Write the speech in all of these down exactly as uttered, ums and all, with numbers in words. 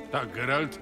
Tak, Geralt?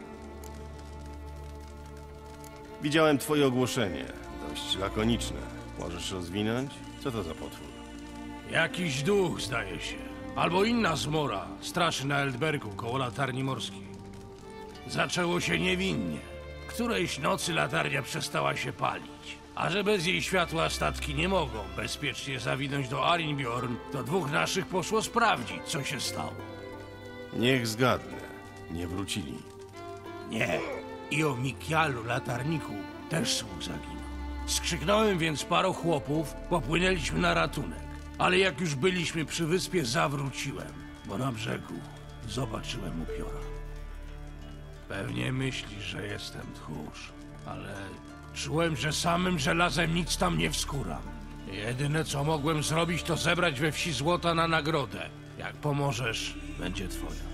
Widziałem twoje ogłoszenie. Dość lakoniczne. Możesz rozwinąć? Co to za potwór? Jakiś duch, zdaje się. Albo inna zmora straszy na Eldbergu koło latarni morskiej. Zaczęło się niewinnie. Którejś nocy latarnia przestała się palić. A że bez jej światła statki nie mogą bezpiecznie zawinąć do Arinbjorn, to dwóch naszych poszło sprawdzić, co się stało. Niech zgadnę. Nie wrócili. Nie. I o Mikialu, latarniku, też słuch zaginął. Skrzyknąłem więc paru chłopów, popłynęliśmy na ratunek. Ale jak już byliśmy przy wyspie, zawróciłem, bo na brzegu zobaczyłem upiora. Pewnie myślisz, że jestem tchórz, ale czułem, że samym żelazem nic tam nie wskuram. Jedyne, co mogłem zrobić, to zebrać we wsi złota na nagrodę. Jak pomożesz, będzie twoja.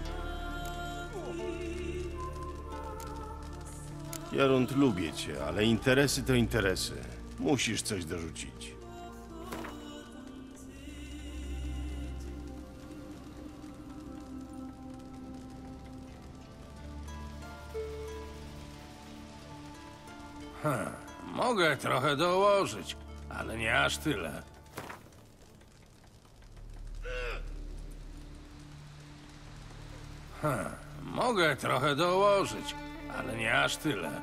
Jarund, lubię cię, ale interesy to interesy. Musisz coś dorzucić. Hm, mogę trochę dołożyć, ale nie aż tyle. Hm, mogę trochę dołożyć, ale nie aż tyle.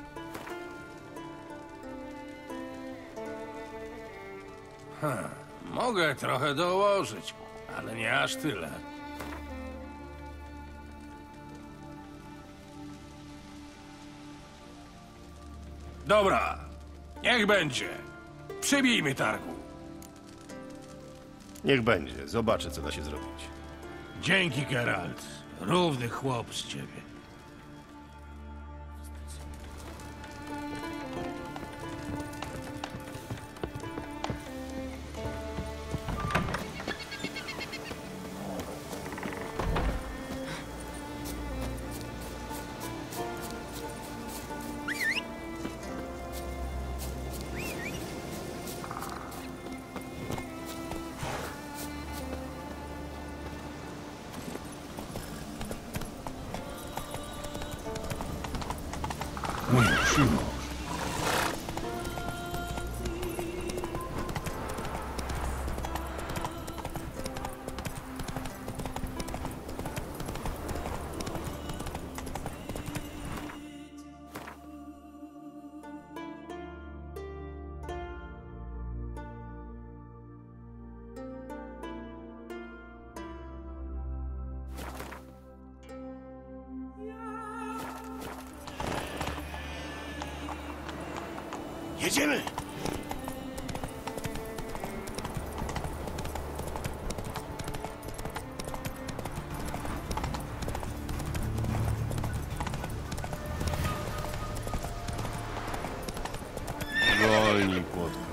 Hm, mogę trochę dołożyć, ale nie aż tyle. Dobra, niech będzie. Przybijmy targu. Niech będzie. Zobaczę, co da się zrobić. Dzięki, Geralt. Równy chłop z ciebie. Mój przymus. Jedziemy! Wolniej, płotko.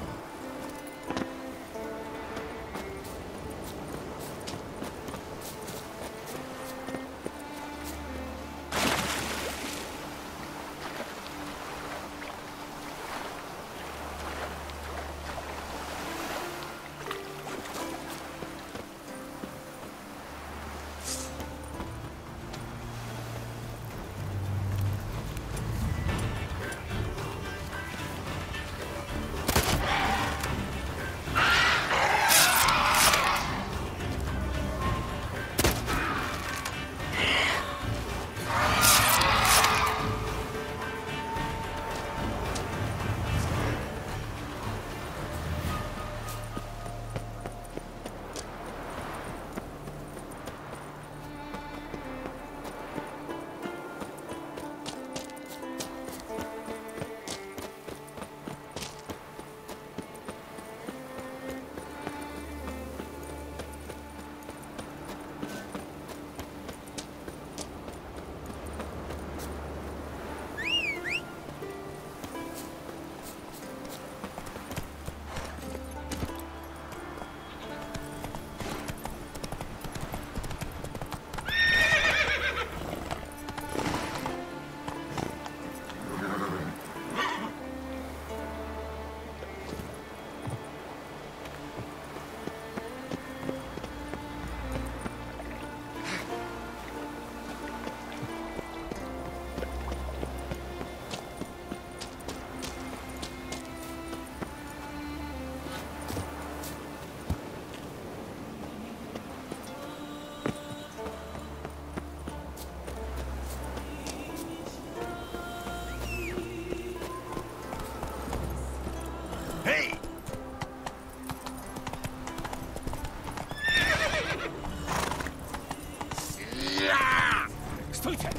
Pracujcie!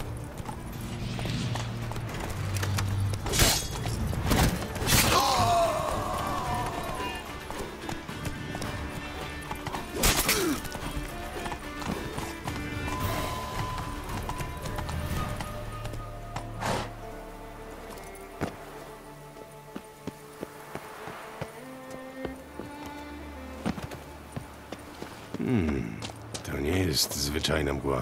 To nie jest zwyczajna mgła.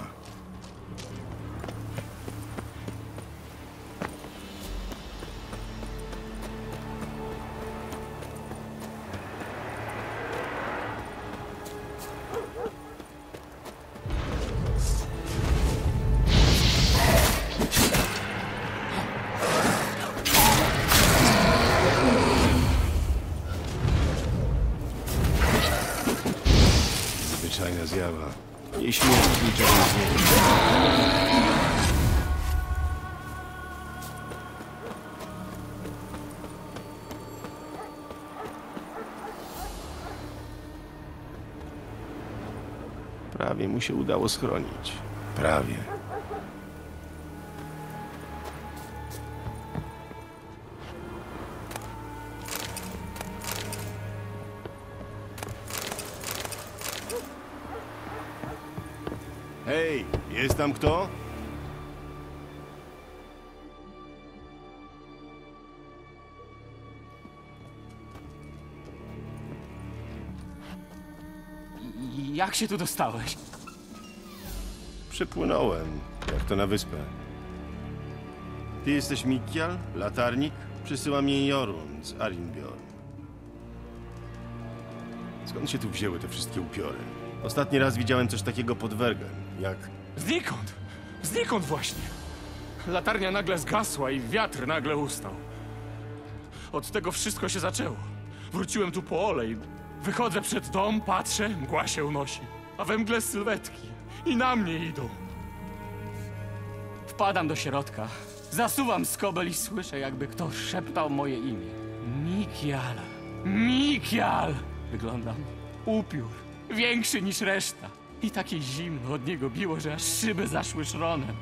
Zwyczajna zjawa. Nie śmierć niczego nie zmieni. Prawie mu się udało schronić. Prawie. Hej, jest tam kto? I- Jak się tu dostałeś? Przypłynąłem, jak to na wyspę. Ty jesteś Mikial, latarnik? Przysyła mnie Jorun z Arinbjorn. Skąd się tu wzięły te wszystkie upiory? Ostatni raz widziałem coś takiego pod Wergen, jak... Znikąd! Znikąd właśnie! Latarnia nagle zgasła i wiatr nagle ustał. Od tego wszystko się zaczęło. Wróciłem tu po olej. Wychodzę przed dom, patrzę, mgła się unosi. A we mgle sylwetki. I na mnie idą. Wpadam do środka. Zasuwam skobel i słyszę, jakby ktoś szeptał moje imię. Mikial. Mikial! Wyglądam. Upiór. Większy niż reszta. I takie zimno od niego biło, że aż szyby zaszły szronem.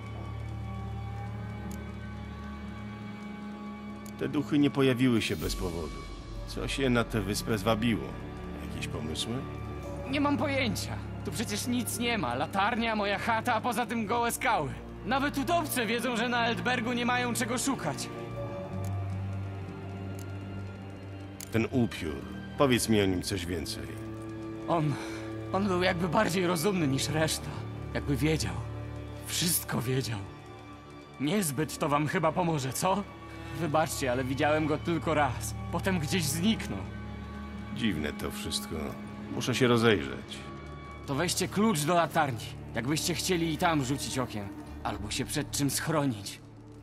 Te duchy nie pojawiły się bez powodu. Co się na tę wyspę zwabiło? Jakieś pomysły? Nie mam pojęcia. Tu przecież nic nie ma. Latarnia, moja chata, a poza tym gołe skały. Nawet udowce wiedzą, że na Eldbergu nie mają czego szukać. Ten upiór. Powiedz mi o nim coś więcej. On... on był jakby bardziej rozumny niż reszta. Jakby wiedział. Wszystko wiedział. Niezbyt to wam chyba pomoże, co? Wybaczcie, ale widziałem go tylko raz. Potem gdzieś zniknął. Dziwne to wszystko. Muszę się rozejrzeć. To weźcie klucz do latarni. Jakbyście chcieli i tam rzucić okiem. Albo się przed czym schronić.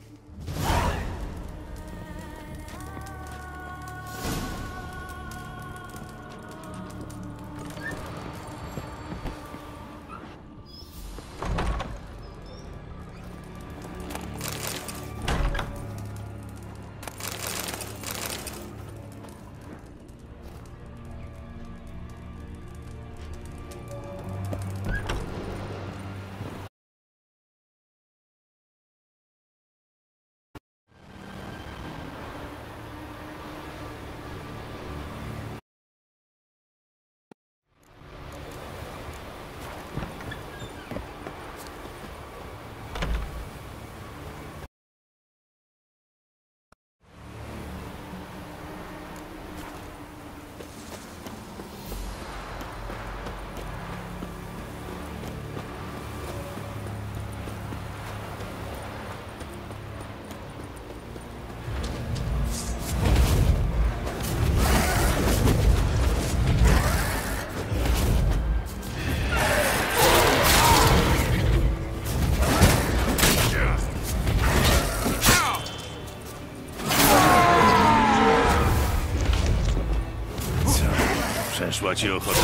Przeszła ci ochota?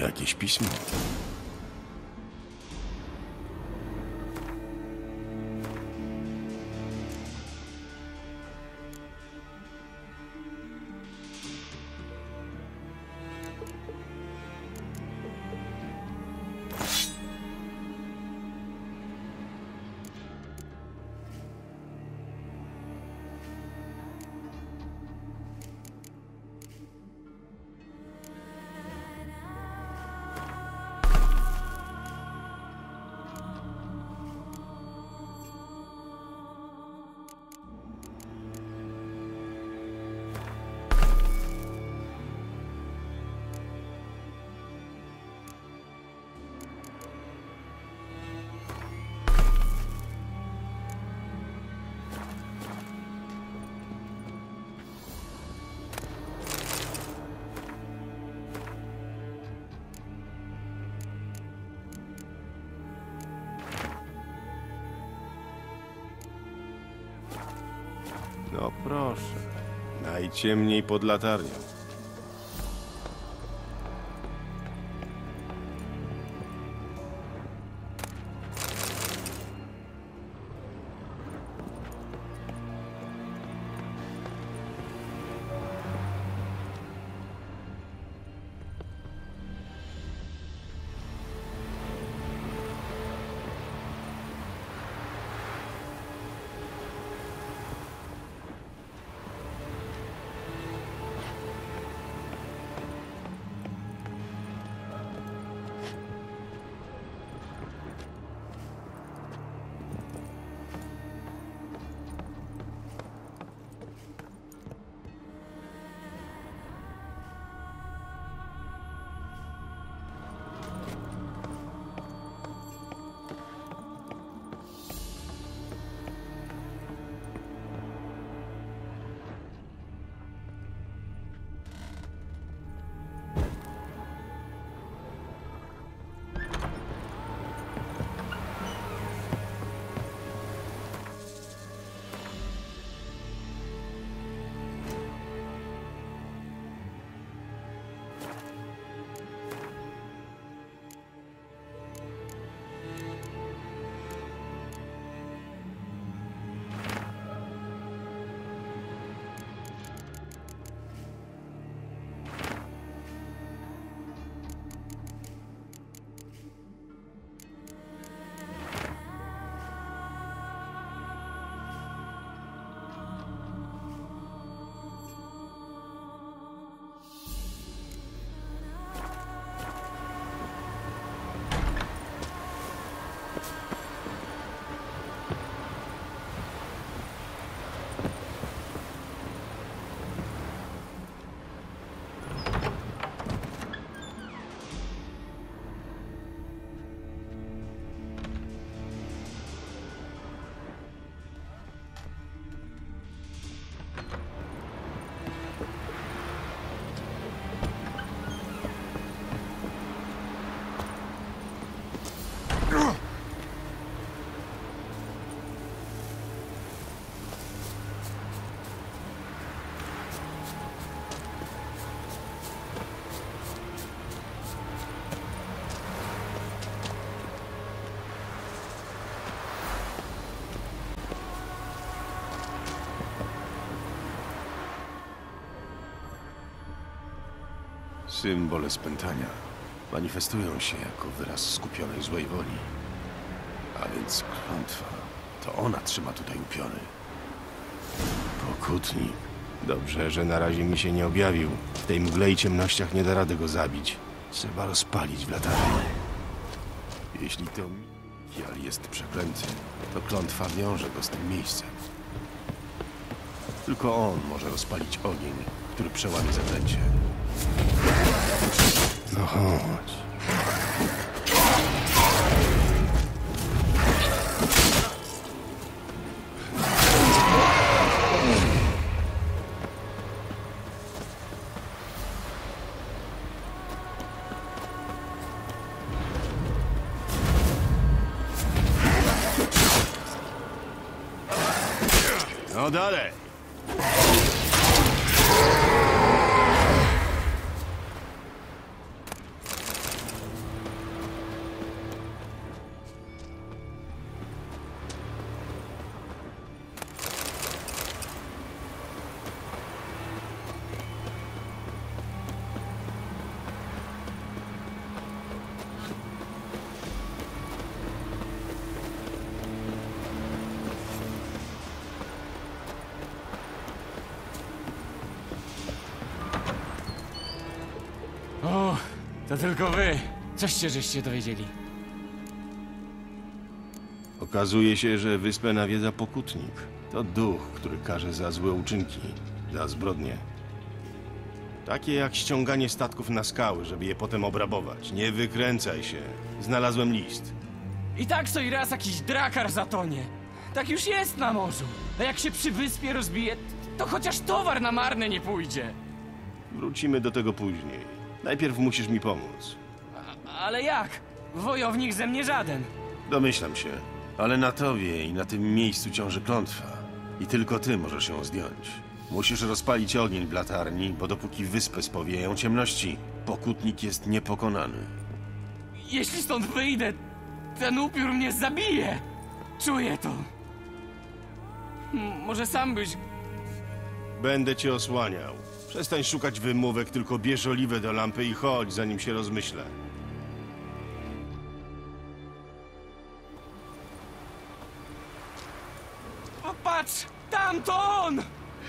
Jakieś pismo. No proszę. Najciemniej pod latarnią. Symbole spętania manifestują się jako wyraz skupionej złej woli. A więc klątwa, to ona trzyma tutaj upiony. Pokutnik. Dobrze, że na razie mi się nie objawił. W tej mgle i ciemnościach nie da rady go zabić. Trzeba rozpalić w latarni. Jeśli to Mikial jest przeklęty, to klątwa wiąże go z tym miejscem. Tylko on może rozpalić ogień, który przełamie zaklęcie. No chodź. No dalej. To tylko wy. Coście żeście dowiedzieli. Okazuje się, że wyspę nawiedza pokutnik. To duch, który karze za złe uczynki, za zbrodnie. Takie jak ściąganie statków na skały, żeby je potem obrabować. Nie wykręcaj się. Znalazłem list. I tak co i raz jakiś drakar zatonie. Tak już jest na morzu. A jak się przy wyspie rozbije, to chociaż towar na marne nie pójdzie. Wrócimy do tego później. Najpierw musisz mi pomóc. A, ale jak? Wojownik ze mnie żaden. Domyślam się, ale na tobie i na tym miejscu ciąży klątwa. I tylko ty możesz ją zdjąć. Musisz rozpalić ogień w latarni, bo dopóki wyspę spowieją ciemności, pokutnik jest niepokonany. Jeśli stąd wyjdę, ten upiór mnie zabije. Czuję to. M- może sam byś... Będę cię osłaniał. Przestań szukać wymówek, tylko bierz oliwę do lampy i chodź, zanim się rozmyślę. O, patrz! Tam to on!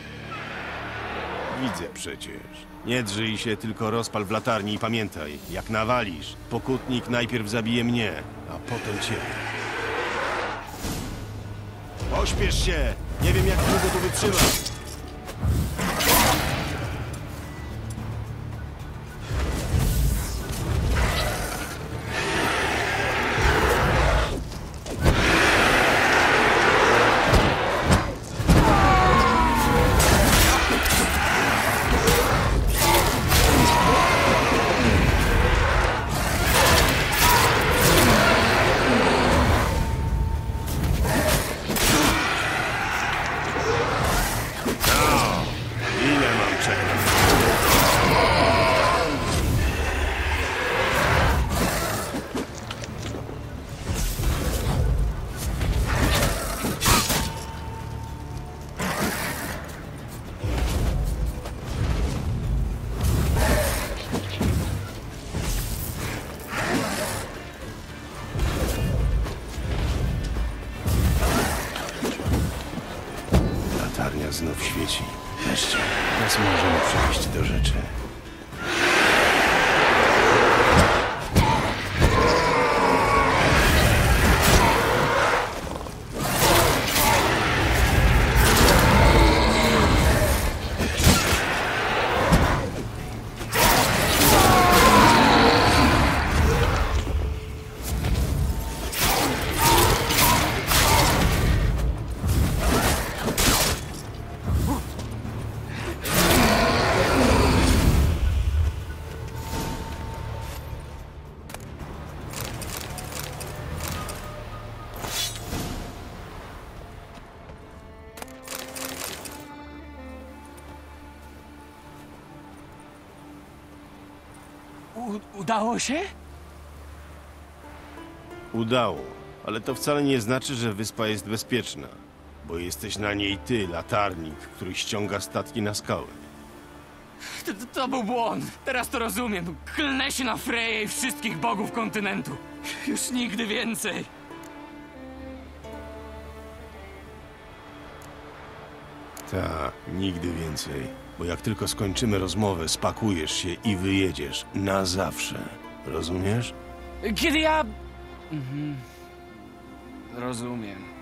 Widzę przecież. Nie drżyj się, tylko rozpal w latarni i pamiętaj, jak nawalisz, pokutnik najpierw zabije mnie, a potem cię. Pośpiesz się! Nie wiem, jak długo tu wytrzymam. Ile mam czekać? Latarnia znów świeci. Wreszcie, teraz możemy przejść do rzeczy. U- udało się? Udało, ale to wcale nie znaczy, że wyspa jest bezpieczna, bo jesteś na niej ty, latarnik, który ściąga statki na skały. To, to, to był błąd. Teraz to rozumiem. Klnę się na Freję i wszystkich bogów kontynentu. Już nigdy więcej. Tak, nigdy więcej. Bo jak tylko skończymy rozmowę, spakujesz się i wyjedziesz. Na zawsze. Rozumiesz? Kiedy ja... Mhm. Rozumiem.